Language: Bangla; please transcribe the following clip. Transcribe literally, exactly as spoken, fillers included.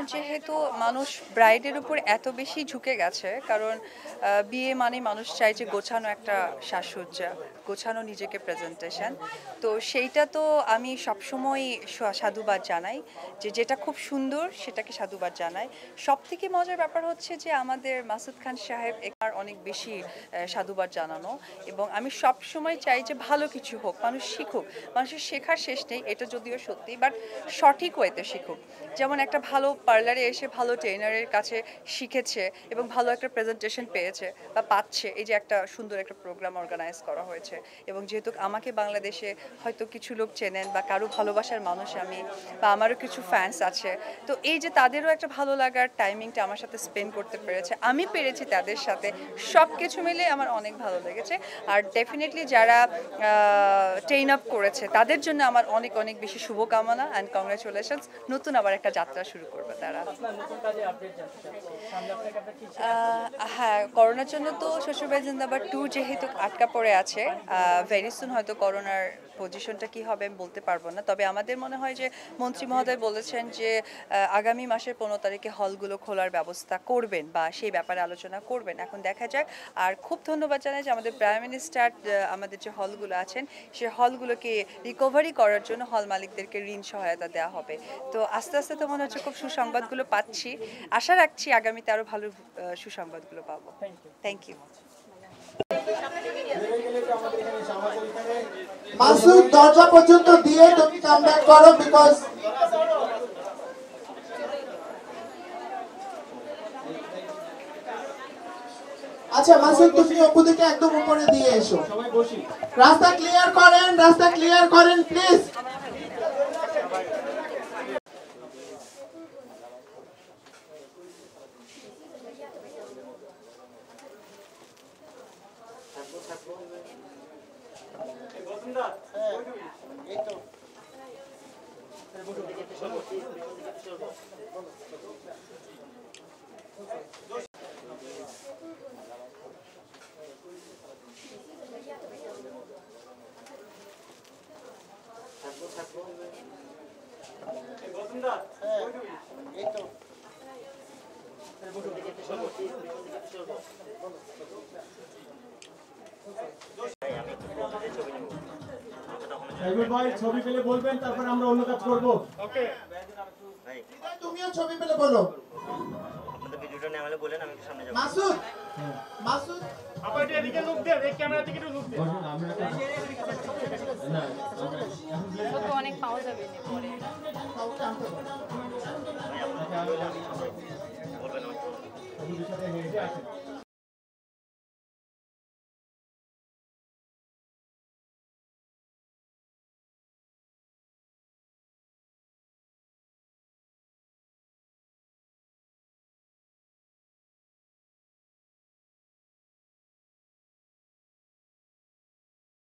এখন যেহেতু মানুষ ব্রাইডের উপর এত বেশি ঝুঁকে গেছে, কারণ আহ, বিয়ে মানে মানুষ চায় যে গোছানো একটা সাজসজ্জা, গোছানো নিজেকে প্রেজেন্টেশন। তো সেইটা তো আমি সবসময় সা- সাধুবাদ জানাই, যে যেটা খুব সুন্দর সেটাকে সাধুবাদ জানাই। সব থেকে মজার ব্যাপার হচ্ছে যে আমাদের মাসুদ খান সাহেব এখানে অনেক বেশি আহ, সাধুবাদ জানানো, এবং আমি সব সময় চাই যে ভালো কিছু হোক, মানুষ শিখুক। মানুষের শেখার শেষ নেই, এটা যদিও সত্যি, বাট সঠিক ওয়েতে শিখুক। যেমন একটা ভালো পার্লারে এসে ভালো ট্রেনারের কাছে শিখেছে এবং ভালো একটা প্রেজেন্টেশন পেয়েছে বা পাচ্ছে, এই যে একটা সুন্দর একটা প্রোগ্রাম অর্গানাইজ করা হয়েছে। এবং যেহেতু আমাকে বাংলাদেশে হয়তো কিছু লোক চেনেন বা কারো ভালোবাসার মানুষ আমি, বা আমারও কিছু ফ্যান্স আছে, তো এই যে তাদেরও একটা ভালো লাগার টাইমিংটা আমার সাথে স্পেন্ড করতে পেরেছে, আমি পেরেছি তাদের সাথে, সব কিছু মিলে আমার অনেক ভালো লেগেছে। আর ডেফিনেটলি যারা ট্রেন আপ করেছে তাদের জন্য আমার অনেক অনেক বেশি শুভকামনা অ্যান্ড কংগ্রাচুলেশনস। নতুন আবার একটা যাত্রা শুরু করবে তারা। আহ, হ্যাঁ, করোনার জন্য তো শ্বশুরবাড়ি জিন্দাবাদ টু যেহেতু আটকা পড়ে আছে, ভেরি সুন হয়তো করোনার পজিশনটা কি হবে আমি বলতে পারবো না। তবে আমাদের মনে হয় যে মন্ত্রী মহোদয় বলেছেন যে আহ, আগামী মাসের পনেরো তারিখে হলগুলো খোলার ব্যবস্থা করবেন বা সেই ব্যাপারে আলোচনা করবেন। এখন দেখা যাক। আর খুব ধন্যবাদ জানাই যে আমাদের প্রাইম মিনিস্টার আমাদের যে হলগুলো আছেন সে হলগুলোকে রিকভারি করার জন্য হল মালিকদেরকে ঋণ সহায়তা দেওয়া হবে। তো আস্তে আস্তে তো মনে হচ্ছে খুব সুসংবাদগুলো পাচ্ছি, আশা রাখছি আগামীতে আরো ভালো আহ, সুসংবাদগুলো পাবো। Thank you. মাসুদ দরজা পর্যন্ত দিয়ে তুমি কামব্যাক করো, বিকজ আচ্ছা মাসুদ তুমি অপু থেকে একদম উপরে দিয়ে এসো। রাস্তা ক্লিয়ার করেন, রাস্তা ক্লিয়ার করেন প্লিজ। ভাই ছবি পেলে বলবেন, তারপর আমরা অন্য কাজ করব। ওকে ভাই তুমিও ছবি পেলে বলো। আপনাদের ভিডিওটা নেওয়ালে বলেন, আমি একটু সামনে যাব। মাসুদ মাসুদ আপনি এটা এদিকে লুক দেন, এই ক্যামেরা থেকে একটু লুক দেন। না তো অনেক পাওয়া যাবে না পরে। কাউকে আনতে হবে। বলবেন আমাকে। সাথে হেঁটে আসেন।